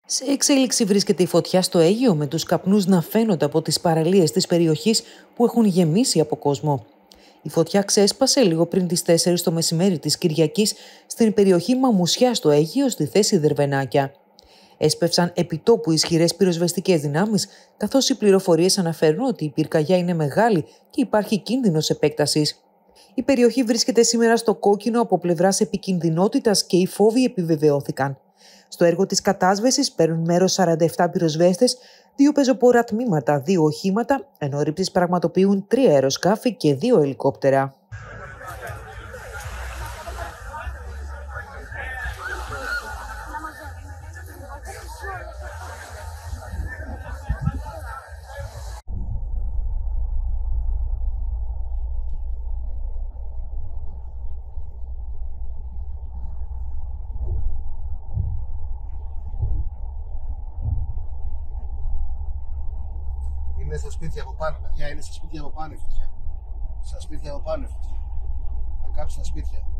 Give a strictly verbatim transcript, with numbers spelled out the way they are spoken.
Σε εξέλιξη βρίσκεται η φωτιά στο Αίγαιο, με τους καπνούς να φαίνονται από τις παραλίες της περιοχής που έχουν γεμίσει από κόσμο. Η φωτιά ξέσπασε λίγο πριν τις τέσσερις το μεσημέρι της Κυριακής στην περιοχή Μαμουσιά στο Αίγαιο, στη θέση Δερβενάκια. Έσπευσαν επιτόπου ισχυρές πυροσβεστικές δυνάμεις, καθώς οι πληροφορίες αναφέρουν ότι η πυρκαγιά είναι μεγάλη και υπάρχει κίνδυνος επέκτασης. Η περιοχή βρίσκεται σήμερα στο κόκκινο από πλευράς επικινδυνότητας και οι φόβοι επιβεβαιώθηκαν. Στο έργο της κατάσβεσης παίρνουν μέρος σαράντα επτά πυροσβέστες, δύο πεζοπόρα τμήματα, δύο οχήματα, ενώ ρήψεις πραγματοποιούν τρία αεροσκάφη και δύο ελικόπτερα. Είναι στα σπίτια από πάνω, παιδιά, είναι στα σπίτια από πάνω η φωτιά. Στα σπίτια από πάνω η φωτιά. Θα κάψει τα σπίτια.